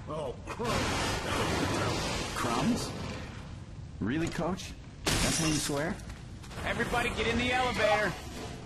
Oh, crumbs. Crumbs? Really, Coach? That's how you swear? Everybody get in the elevator.